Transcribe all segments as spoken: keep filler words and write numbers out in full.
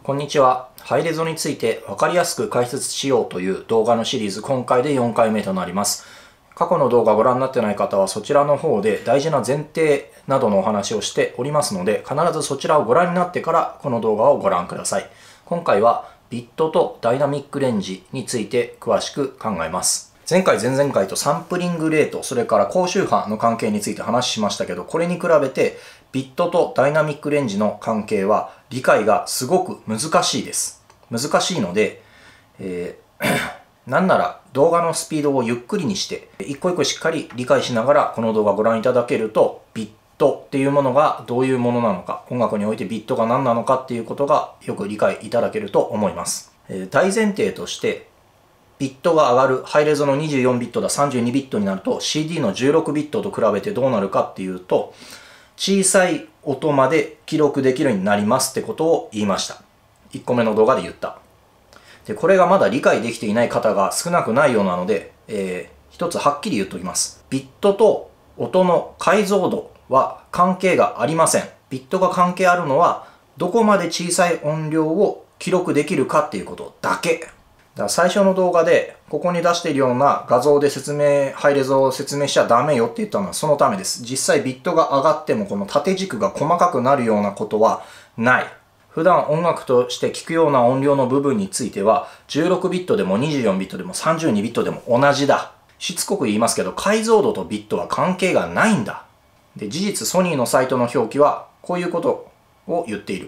こんにちは。ハイレゾについて分かりやすく解説しようという動画のシリーズ、今回でよんかいめとなります。過去の動画をご覧になってない方はそちらの方で大事な前提などのお話をしておりますので、必ずそちらをご覧になってからこの動画をご覧ください。今回はビットとダイナミックレンジについて詳しく考えます。前回前々回とサンプリングレート、それから高周波の関係について話しましたけど、これに比べてビットとダイナミックレンジの関係は理解がすごく難しいです。難しいので、えー、なんなら動画のスピードをゆっくりにして一個一個しっかり理解しながらこの動画をご覧いただけると、ビットっていうものがどういうものなのか、音楽においてビットが何なのかっていうことがよく理解いただけると思います。えー、大前提としてビットが上がる、ハイレゾのにじゅうよんビットださんじゅうにビットになると シーディー のじゅうろくビットと比べてどうなるかっていうと、小さい音まで記録できるようになりますってことを言いました。いっこめの動画で言った。で、これがまだ理解できていない方が少なくないようなので、えー、一つはっきり言っておきます。ビットと音の解像度は関係がありません。ビットが関係あるのはどこまで小さい音量を記録できるかっていうことだけ。だから最初の動画でここに出しているような画像で説明、ハイレゾを説明しちゃダメよって言ったのはそのためです。実際ビットが上がってもこの縦軸が細かくなるようなことはない。普段音楽として聴くような音量の部分についてはじゅうろくビットでもにじゅうよんビットでもさんじゅうにビットでも同じだ。しつこく言いますけど、解像度とビットは関係がないんだ。で、事実ソニーのサイトの表記はこういうことを言っている。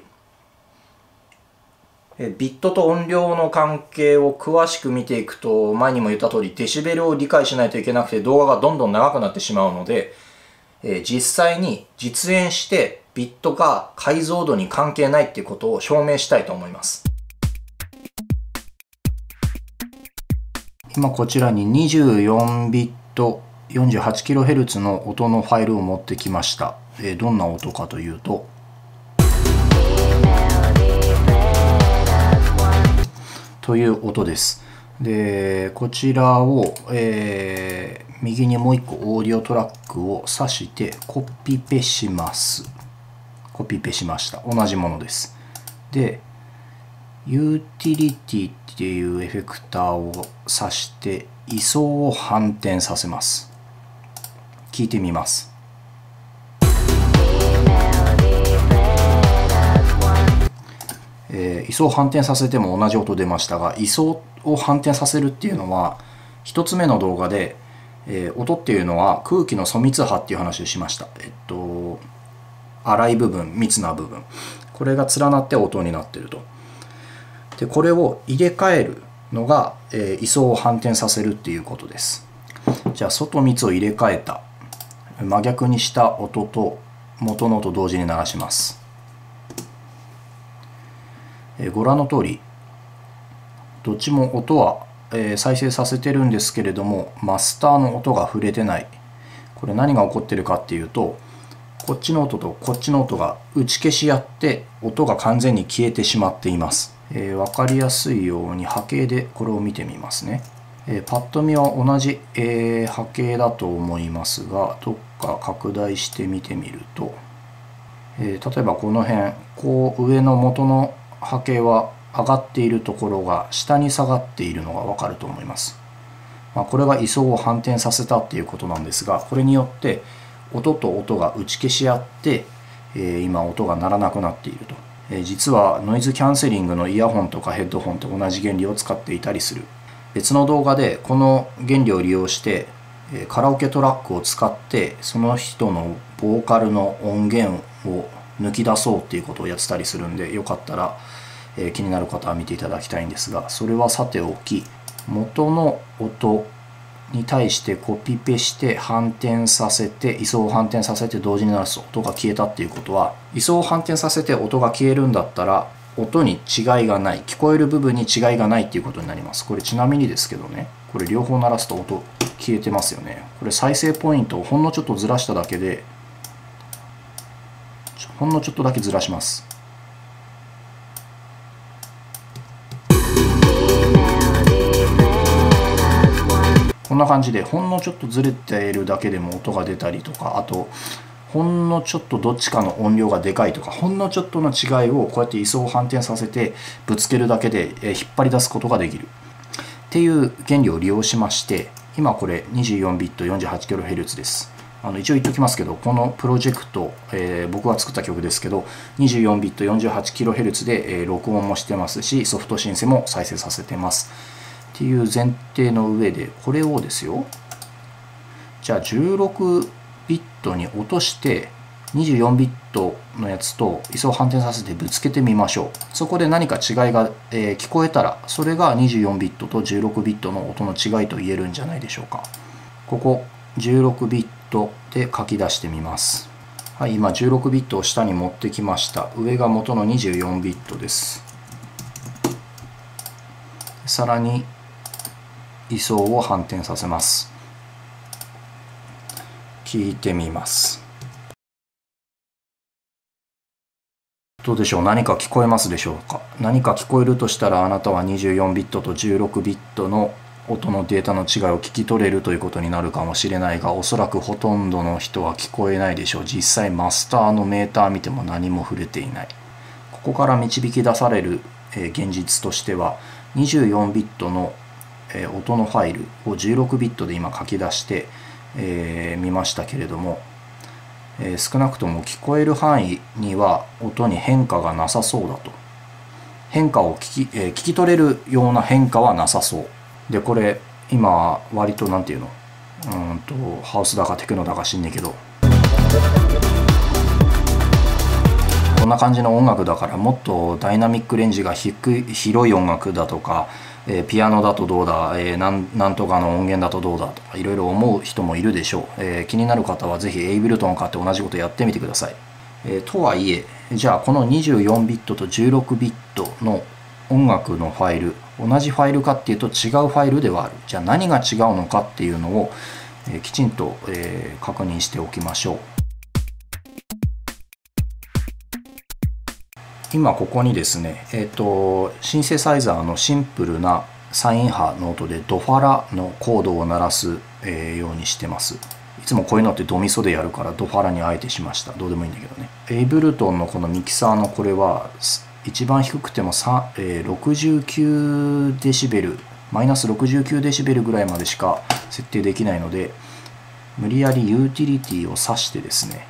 ビットと音量の関係を詳しく見ていくと、前にも言った通りデシベルを理解しないといけなくて動画がどんどん長くなってしまうので、えー、実際に実演してビットが解像度に関係ないっていうことを証明したいと思います。今こちらににじゅうよんビット よんじゅうはちキロヘルツ の音のファイルを持ってきました。えー、どんな音かというと、という音です。で、こちらを、えー、右にもう一個オーディオトラックを挿してコピペします。コピペしました。同じものです。で、ユーティリティっていうエフェクターを挿して位相を反転させます。聞いてみます。えー、位相を反転させても同じ音出ましたが、位相を反転させるっていうのはひとつめの動画で、えー、音っていうのは空気の粗密波っていう話をしました。えっと粗い部分、密な部分、これが連なって音になっていると。で、これを入れ替えるのが、えー、位相を反転させるっていうことです。じゃあ外密を入れ替えた真逆にした音と元の音同時に鳴らします。えー、ご覧の通りどっちも音は、えー、再生させてるんですけれども、マスターの音が触れてない。これ何が起こってるかっていうと、こっちの音とこっちの音が打ち消し合って音が完全に消えてしまっています。えー、分かりやすいように波形でこれを見てみますね。えー、パッと見は同じ、えー、波形だと思いますが、どっか拡大して見てみると、えー、例えばこの辺、こう上の元の波形は上がっているところが下に下がっているのが分かると思います。まあ、これが位相を反転させたっていうことなんですが、これによって音と音が打ち消し合って、えー、今音が鳴らなくなっていると。えー、実はノイズキャンセリングのイヤホンとかヘッドホンと同じ原理を使っていたりする。別の動画でこの原理を利用して、えー、カラオケトラックを使ってその人のボーカルの音源を抜き出そうっていうことをやってたりするんで、よかったら、えー、気になる方は見ていただきたいんですが、それはさておき、元の音に対してコピペして反転させて、位相を反転させて同時に鳴らすと音が消えたっていうことは、位相を反転させて音が消えるんだったら音に違いがない、聞こえる部分に違いがないっていうことになります。これちなみにですけどね、これ両方鳴らすと音消えてますよね。これ再生ポイントをほんのちょっとずらしただけで、ほんのちょっとだけずらします。こんな感じでほんのちょっとずれているだけでも音が出たりとか、あとほんのちょっとどっちかの音量がでかいとか、ほんのちょっとの違いをこうやって位相を反転させてぶつけるだけで引っ張り出すことができるっていう原理を利用しまして、今これ にじゅうよんビット よんじゅうはちキロヘルツ です。あの一応言っておきますけど、このプロジェクト、えー、僕が作った曲ですけど にじゅうよんビット よんじゅうはちキロヘルツ で、えー、録音もしてますし、ソフトシンセも再生させてますっていう前提の上で、これをですよ、じゃあじゅうろくビットに落としてにじゅうよんビットのやつと位相を反転させてぶつけてみましょう。そこで何か違いが、えー、聞こえたら、それがにじゅうよんビットとじゅうろくビットの音の違いと言えるんじゃないでしょうか。ここじゅうろくビットで書き出してみます。はい、今じゅうろくビットを下に持ってきました。上が元のにじゅうよんビットです。さらに位相を反転させます。聞いてみます。どうでしょう。何か聞こえますでしょうか。何か聞こえるとしたら、あなたはにじゅうよんビットとじゅうろくビットの音のデータの違いを聞き取れるということになるかもしれないが、おそらくほとんどの人は聞こえないでしょう。実際マスターのメーター見ても何も触れていない。ここから導き出される現実としては、にじゅうよんビットの音のファイルをじゅうろくビットで今書き出してえー、見ましたけれども、えー、少なくとも聞こえる範囲には音に変化がなさそうだと。変化を聞き、えー、聞き取れるような変化はなさそうで、これ今割となんていうの、うんとハウスだかテクノだか知んねえけど、こんな感じの音楽だから、もっとダイナミックレンジが低い広い音楽だとか、えー、ピアノだとどうだ、えー、なんなんとかの音源だとどうだとかいろいろ思う人もいるでしょう。えー、気になる方はぜひエイブルトンを買って同じことやってみてください。えー、とはいえ、じゃあこのにじゅうよんビットとじゅうろくビットの音楽のファイル、同じファイルかっていうと違うファイルではある。じゃあ何が違うのかっていうのを、えー、きちんと、えー、確認しておきましょう。今ここにですね、えーと、シンセサイザーのシンプルなサイン波の音でドファラのコードを鳴らす、えー、ようにしてます。いつもこういうのってドミソでやるからドファラにあえてしました。どうでもいいんだけどね。エイブルトンのこのミキサーのこれは一番低くてもえー、ろくじゅうきゅうデシベル、マイナスろくじゅうきゅうデシベルぐらいまでしか設定できないので、無理やりユーティリティを挿してですね、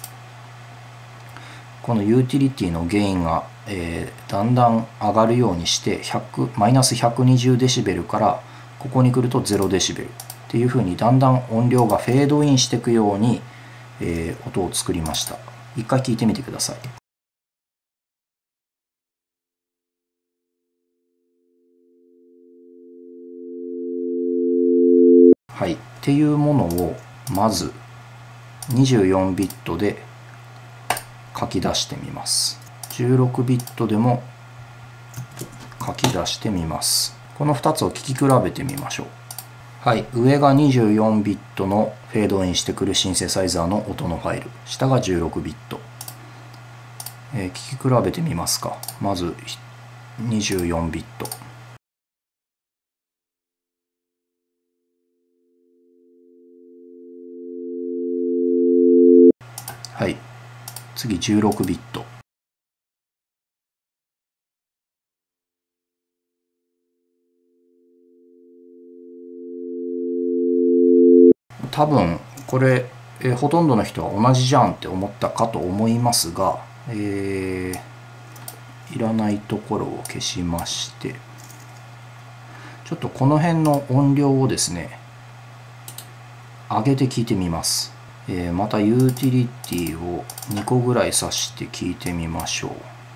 このユーティリティのゲインが、えー、だんだん上がるようにしてひゃくマイナスひゃくにじゅうデシベルからここに来るとゼロデシベルっていうふうにだんだん音量がフェードインしていくように、えー、音を作りました。一回聞いてみてください。はい、っていうものをまずにじゅうよんビットで書き出してみます。じゅうろくビットでも書き出してみます。このふたつを聞き比べてみましょう。はい、上がにじゅうよんビットのフェードインしてくるシンセサイザーの音のファイル、下がじゅうろくビット、えー、聞き比べてみますか。まずにじゅうよんビット、はい、次じゅうろくビット、多分これ、えー、ほとんどの人は同じじゃんって思ったかと思いますが、えー、いらないところを消しまして、ちょっとこの辺の音量をですね上げて聞いてみます。えー、またユーティリティをにこぐらい挿して聞いてみましょう。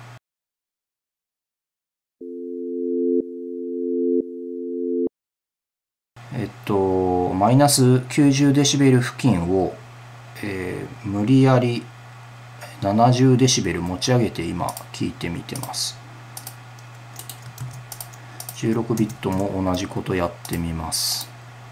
えっとマイナスきゅうじゅうデシベル付近を、えー、無理やりななじゅうデシベル持ち上げて今聞いてみてます。じゅうろくビットも同じことやってみます。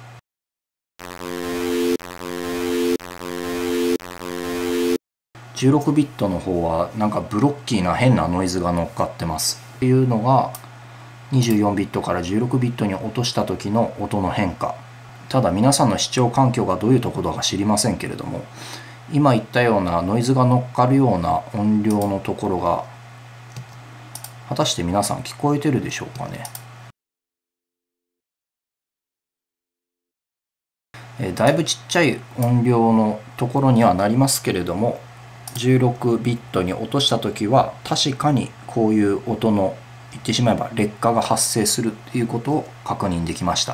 じゅうろくビットの方はなんかブロッキーな変なノイズが乗っかってますっていうのがにじゅうよんビットからじゅうろくビットに落とした時の音の変化。ただ皆さんの視聴環境がどういうところか知りませんけれども、 今言ったようなノイズが乗っかるような音量のところが果たして皆さん聞こえてるでしょうかね。えだいぶちっちゃい音量のところにはなりますけれども、じゅうろくビットに落とした時は確かにこういう音の言ってしまえば劣化が発生するということを確認できました。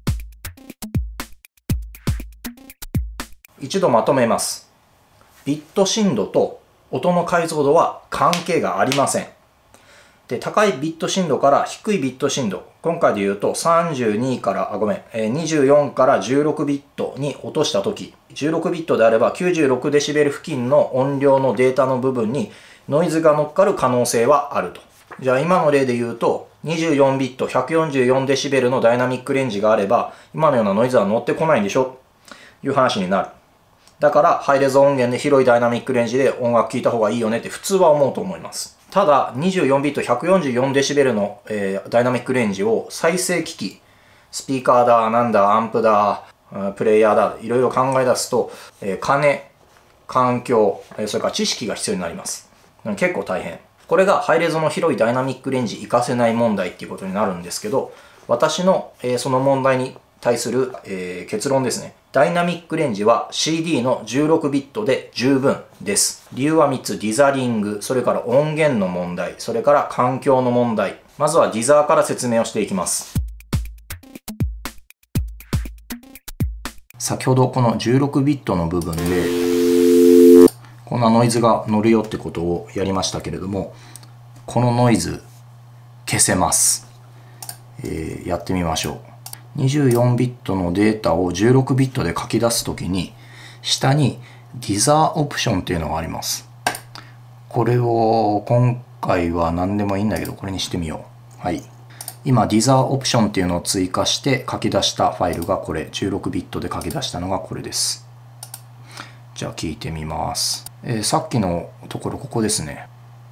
一度まとめます。ビット振動と音の解像度は関係がありません。で、高いビット振動から低いビット振動、今回で言うとさんじゅうにから、あ、ごめん、にじゅうよんからじゅうろくビットに落としたとき、じゅうろくビットであればきゅうじゅうろくデシベル付近の音量のデータの部分にノイズが乗っかる可能性はあると。じゃあ今の例で言うと、にじゅうよんビット、ひゃくよんじゅうよんデシベルのダイナミックレンジがあれば、今のようなノイズは乗ってこないんでしょという話になる。だから、ハイレゾ音源で広いダイナミックレンジで音楽聴いた方がいいよねって普通は思うと思います。ただ、にじゅうよんビット、ひゃくよんじゅうよんデシベルの、えー、ダイナミックレンジを再生機器、スピーカーだ、なんだ、アンプだ、プレイヤーだ、いろいろ考え出すと、えー、金、環境、それから知識が必要になります。結構大変。これがハイレゾの広いダイナミックレンジ活かせない問題っていうことになるんですけど、私の、えー、その問題に対する、えー、結論ですね。ダイナミックレンジは シーディー のじゅうろくビットで十分です。理由はみっつ。ディザリング、それから音源の問題、それから環境の問題。まずはディザーから説明をしていきます。先ほどこのじゅうろくビットの部分でこんなノイズが乗るよってことをやりましたけれども、このノイズ消せます。えー、やってみましょう。にじゅうよんビットのデータをじゅうろくビットで書き出すときに、下にディザーオプションっていうのがあります。これを今回は何でもいいんだけど、これにしてみよう。はい。今、ディザーオプションっていうのを追加して書き出したファイルがこれ。じゅうろくビットで書き出したのがこれです。じゃあ聞いてみます。えー、さっきのところ、ここですね。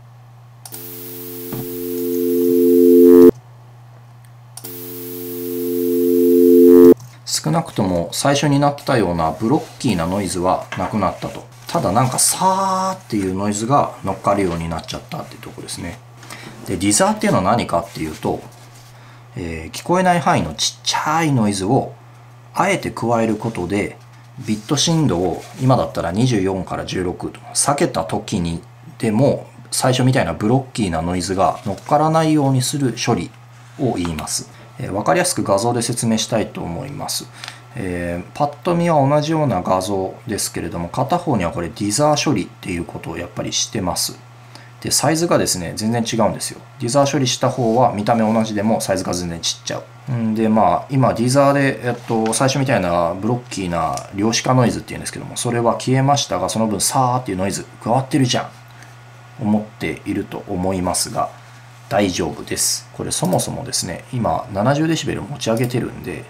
少なくとも最初になったようなブロッキーなノイズはなくなったと。ただなんかサーっていうノイズが乗っかるようになっちゃったっていうところですね。で、ディザーっていうのは何かっていうと、えー、聞こえない範囲のちっちゃいノイズをあえて加えることで、ビット振動を今だったらにじゅうよんからじゅうろくと避けた時にでも最初みたいなブロッキーなノイズが乗っからないようにする処理を言います。えー、分かりやすく画像で説明したいと思います。えー、パッと見は同じような画像ですけれども、片方にはこれディザー処理っていうことをやっぱりしてます。で、サイズがですね、全然違うんですよ。ディザー処理した方は見た目同じでもサイズが全然ちっちゃう。んで、まあ、今ディザーで、えっと、最初みたいなブロッキーな量子化ノイズっていうんですけども、それは消えましたが、その分サーっていうノイズ加わってるじゃん。思っていると思いますが、大丈夫です。これそもそもですね、今ななじゅうデシベル持ち上げてるんで、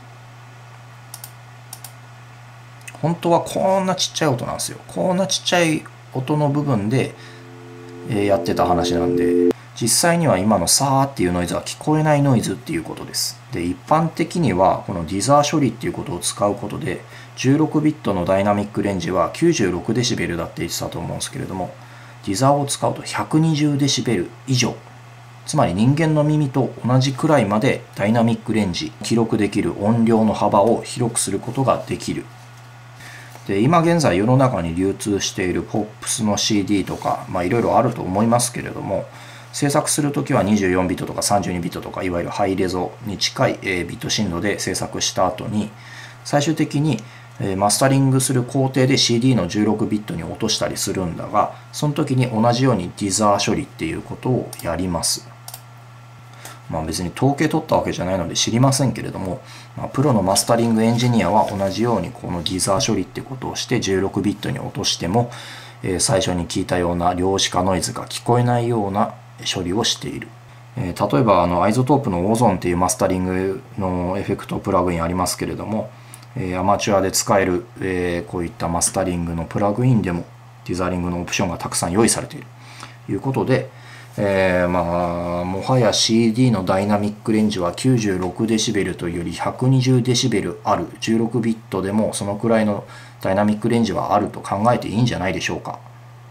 本当はこんなちっちゃい音なんですよ。こんなちっちゃい音の部分でやってた話なんで、実際には今のサーっていうノイズは聞こえないノイズっていうことです。で、一般的にはこのディザー処理っていうことを使うことで、じゅうろくビットのダイナミックレンジはきゅうじゅうろくデシベルだって言ってたと思うんですけれども、ディザーを使うとひゃくにじゅうデシベル以上、つまり人間の耳と同じくらいまでダイナミックレンジ、記録できる音量の幅を広くすることができる。で、今現在世の中に流通しているポップスの シーディー とか、まあいろいろあると思いますけれども、制作するときはにじゅうよんビットとかさんじゅうにビットとか、いわゆるハイレゾに近いビット振動で制作した後に、最終的にマスタリングする工程で シーディー のじゅうろくビットに落としたりするんだが、その時に同じようにディザー処理っていうことをやります。まあ別に統計取ったわけじゃないので知りませんけれども、まあ、プロのマスタリングエンジニアは同じようにこのディザー処理ってことをしてじゅうろくビットに落としても、えー、最初に聞いたような量子化ノイズが聞こえないような処理をしている。えー、例えばあのアイゾトープのオゾンっていうマスタリングのエフェクトプラグインありますけれども、えー、アマチュアで使える、えー、こういったマスタリングのプラグインでもディザーリングのオプションがたくさん用意されているということで、 えー、まあもはや シーディー のダイナミックレンジは きゅうじゅうろくデシベル というより ひゃくにじゅうデシベル あるじゅうろくビットでもそのくらいのダイナミックレンジはあると考えていいんじゃないでしょうか。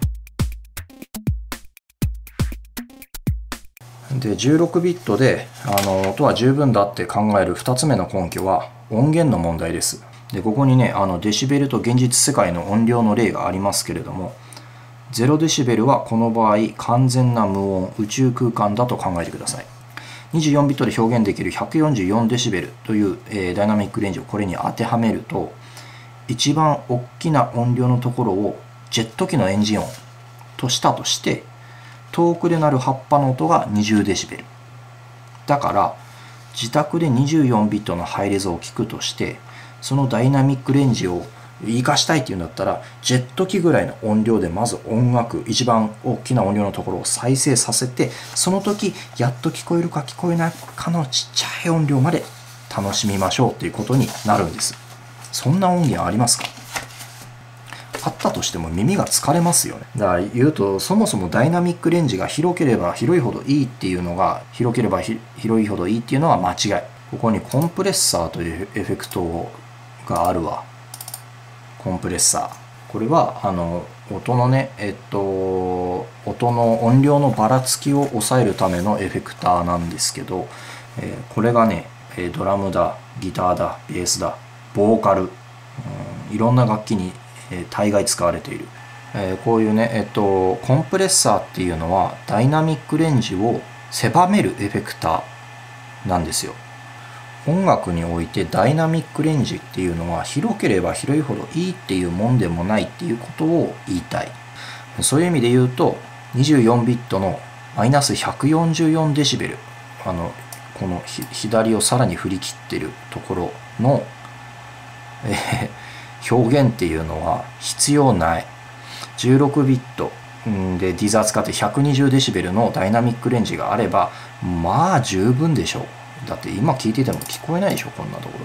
でじゅうろくビットであの音は十分だって考えるふたつめの根拠は音源の問題です。でここにねあのデシベルと現実世界の音量の例がありますけれども、ゼロデシベルはこの場合完全な無音宇宙空間だと考えてください。にじゅうよんビットで表現できるひゃくよんじゅうよんデシベルという、えー、ダイナミックレンジをこれに当てはめると、一番大きな音量のところをジェット機のエンジン音としたとして、遠くで鳴る葉っぱの音がにじゅうデシベルだから、自宅でにじゅうよんビットのハイレゾを聞くとして、そのダイナミックレンジを活かしたいっていうんだったら、ジェット機ぐらいの音量でまず音楽、一番大きな音量のところを再生させて、その時やっと聞こえるか聞こえないかのちっちゃい音量まで楽しみましょうっていうことになるんです。そんな音源ありますか？あったとしても耳が疲れますよね。だから言うと、そもそもダイナミックレンジが広ければ広いほどいいっていうのが、広ければ広いほどいいっていうのは間違い。ここにコンプレッサーというエフェクトがあるわ。コンプレッサー。これはあの音のねえっと音の音量のばらつきを抑えるためのエフェクターなんですけど、えー、これがねドラムだ、ギターだ、ベースだ、ボーカル、うん、いろんな楽器に、えー、大概使われている、えー、こういうねえっとコンプレッサーっていうのはダイナミックレンジを狭めるエフェクターなんですよ。音楽においてダイナミックレンジっていうのは広ければ広いほどいいっていうもんでもないっていうことを言いたい。そういう意味で言うとにじゅうよんビットのマイナスひゃくよんじゅうよんデシベル、あのこの左をさらに振り切ってるところの、えー、表現っていうのは必要ない。じゅうろくビットでディザー使ってひゃくにじゅうデシベルのダイナミックレンジがあればまあ十分でしょう。だって今聞いてても聞こえないでしょ、こんなところ。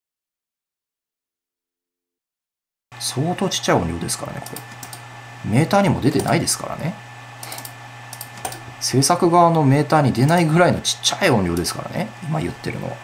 相当ちっちゃい音量ですからね、これ。メーターにも出てないですからね。制作側のメーターに出ないぐらいのちっちゃい音量ですからね、今言ってるのは。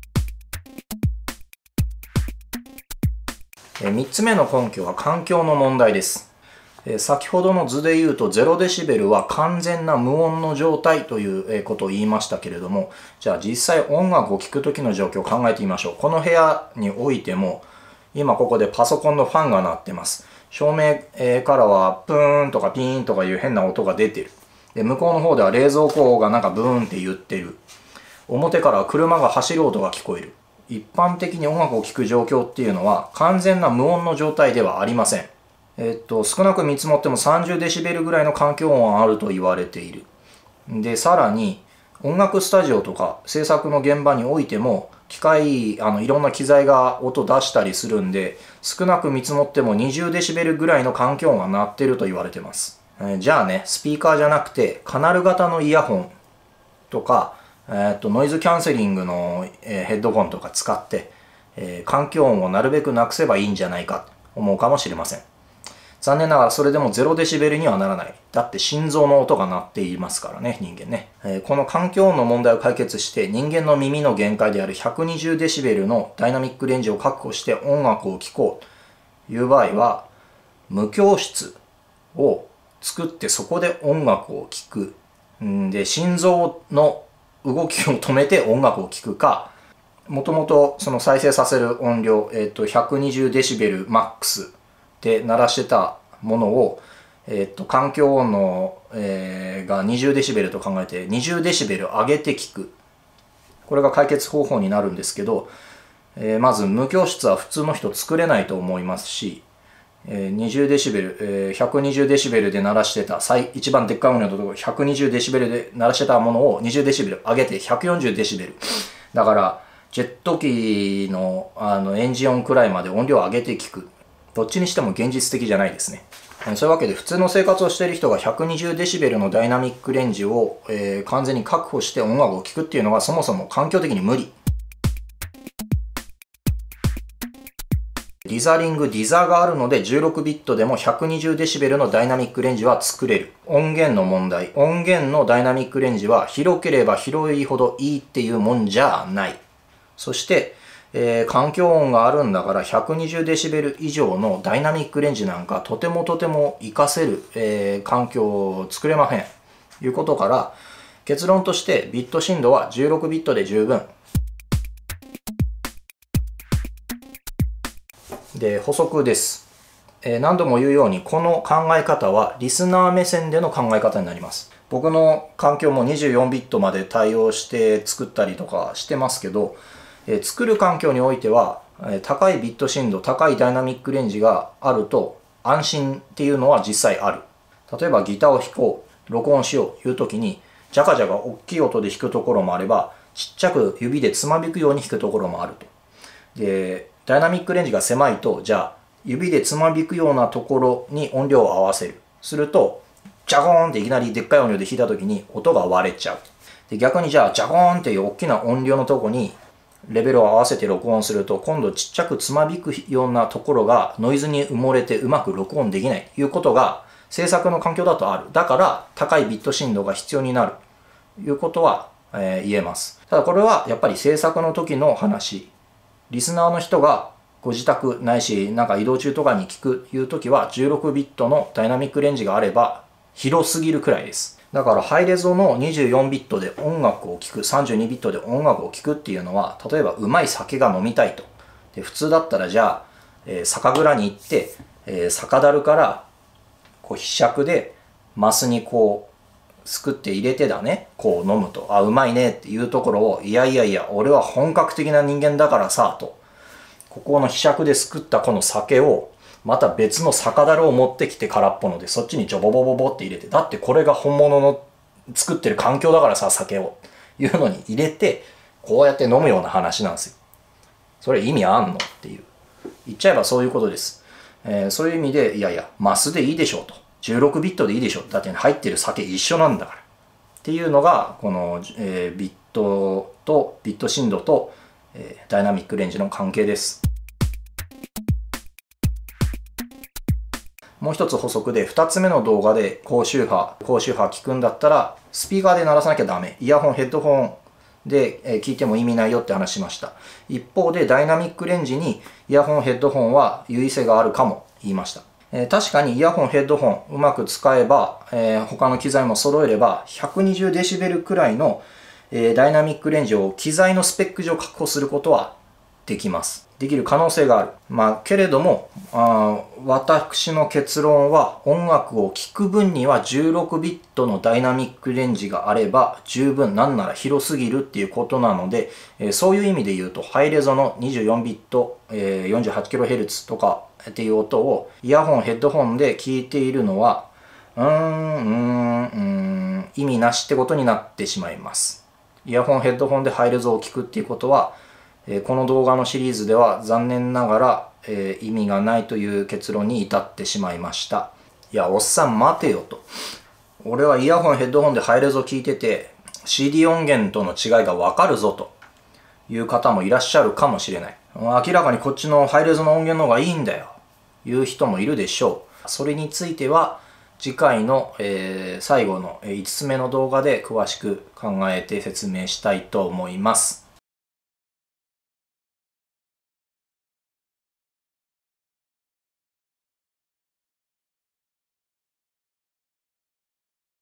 みっつめの根拠は環境の問題です。先ほどの図で言うとゼロデシベルは完全な無音の状態ということを言いましたけれども、じゃあ実際音楽を聴く時の状況を考えてみましょう。この部屋においても今ここでパソコンのファンが鳴ってます。照明からはプーンとかピーンとかいう変な音が出てる。で向こうの方では冷蔵庫がなんかブーンって言ってる。表からは車が走る音が聞こえる。一般的に音楽を聴く状況っていうのは完全な無音の状態ではありません。えっと、少なく見積もってもさんじゅうデシベルぐらいの環境音はあると言われている。で、さらに音楽スタジオとか制作の現場においても機械、あのいろんな機材が音出したりするんで、少なく見積もってもにじゅうデシベルぐらいの環境音が鳴ってると言われてます。えー、じゃあね、スピーカーじゃなくてカナル型のイヤホンとか、えー、っとノイズキャンセリングの、えー、ヘッドホンとか使って、えー、環境音をなるべくなくせばいいんじゃないかと思うかもしれません。残念ながらそれでもゼロデシベルにはならない。だって心臓の音が鳴っていますからね、人間ね。えー、この環境音の問題を解決して人間の耳の限界であるひゃくにじゅうデシベルのダイナミックレンジを確保して音楽を聴こうという場合は、無響室を作ってそこで音楽を聴く。んで、心臓の動きを止めて音楽を聴くか、もともとその再生させる音量、えー、とひゃくにじゅうデシベルマックスで鳴らしてたものを、えっと、環境音の、えー、がにじゅうデシベルと考えてにじゅうデシベル上げて聞く。これが解決方法になるんですけど、えー、まず無響室は普通の人作れないと思いますし、えー、にじゅうデシベル、えー、ひゃくにじゅうデシベルで鳴らしてた最一番でっかい音量のところひゃくにじゅうデシベルで鳴らしてたものをにじゅうデシベル上げてひゃくよんじゅうデシベル。だからジェット機の、あのエンジン音くらいまで音量を上げて聞く。どっちにしても現実的じゃないですね。そういうわけで普通の生活をしている人がひゃくにじゅうデシベルのダイナミックレンジを、えー、完全に確保して音楽を聴くっていうのがそもそも環境的に無理。 リザリング、リザがあるのでじゅうろくビットでも ひゃくにじゅうデシベル のダイナミックレンジは作れる。音源の問題。音源のダイナミックレンジは広ければ広いほどいいっていうもんじゃない。そして、えー、環境音があるんだから ひゃくにじゅうデシベル 以上のダイナミックレンジなんかとてもとても活かせる、えー、環境を作れません。ということから、結論としてビット振動はじゅうろくビットで十分。で、補足です。えー、何度も言うように、この考え方はリスナー目線での考え方になります。僕の環境もにじゅうよんビットまで対応して作ったりとかしてますけど、えー、作る環境においては、えー、高いビット振動、高いダイナミックレンジがあると安心っていうのは実際ある。例えばギターを弾こう、録音しよういう時に、ジャカジャカ大きい音で弾くところもあれば、ちっちゃく指でつまびくように弾くところもあると。で、ダイナミックレンジが狭いと、じゃあ、指でつまびくようなところに音量を合わせる。すると、ジャコーンっていきなりでっかい音量で弾いた時に音が割れちゃう。で、逆にじゃあ、ジャコーンっていう大きな音量のとこにレベルを合わせて録音すると、今度ちっちゃくつまびくようなところがノイズに埋もれてうまく録音できないということが制作の環境だとある。だから、高いビット振動が必要になるということは、えー、言えます。ただこれはやっぱり制作の時の話。リスナーの人がご自宅ないし、なんか移動中とかに聞くいう時はじゅうろくビットのダイナミックレンジがあれば広すぎるくらいです。だからハイレゾのにじゅうよんビットで音楽を聴く、さんじゅうにビットで音楽を聴くっていうのは、例えばうまい酒が飲みたいと。で普通だったらじゃあ、えー、酒蔵に行って、えー、酒樽からこうひしゃくでマスにこう、すくって入れてだね、こう飲むと、あ、うまいねっていうところを、いやいやいや、俺は本格的な人間だからさ、と。ここのひしゃくですくったこの酒を、また別の酒樽を持ってきて空っぽので、そっちにジョボボボボって入れて、だってこれが本物の作ってる環境だからさ、酒を。いうのに入れて、こうやって飲むような話なんですよ。それ意味あんのっていう。言っちゃえばそういうことです。えー、そういう意味で、いやいや、マスでいいでしょうと。じゅうろくビットでいいでしょ。だって入ってる酒一緒なんだから。っていうのが、この、えー、ビットと、ビット振動と、えー、ダイナミックレンジの関係です。もう一つ補足で、二つ目の動画で高周波、高周波聞くんだったら、スピーカーで鳴らさなきゃダメ。イヤホン、ヘッドホンで聞いても意味ないよって話しました。一方で、ダイナミックレンジにイヤホン、ヘッドホンは優位性があるかも言いました。えー、確かにイヤホン、ヘッドホンうまく使えば、えー、他の機材も揃えれば ひゃくにじゅうデシベル くらいの、えー、ダイナミックレンジを機材のスペック上確保することはできます。できる可能性がある。まあ、けれども、あ私の結論は音楽を聴く分にはじゅうろくビットのダイナミックレンジがあれば十分、なんなら広すぎるっていうことなので、えー、そういう意味で言うと、ハイレゾのにじゅうよんビット、えー、よんじゅうはちキロヘルツ とかっていう音をイヤホン、ヘッドホンで聞いているのは、うーん、うーん、うーん、意味なしってことになってしまいます。イヤホン、ヘッドホンでハイレゾを聞くっていうことは、えー、この動画のシリーズでは残念ながら、えー、意味がないという結論に至ってしまいました。いや、おっさん待てよと。俺はイヤホン、ヘッドホンでハイレゾ聞いてて、シーディー 音源との違いがわかるぞという方もいらっしゃるかもしれない。明らかにこっちのハイレゾの音源の方がいいんだよ。いう人もいるでしょう。それについては次回の、えー、最後のいつつめの動画で詳しく考えて説明したいと思います。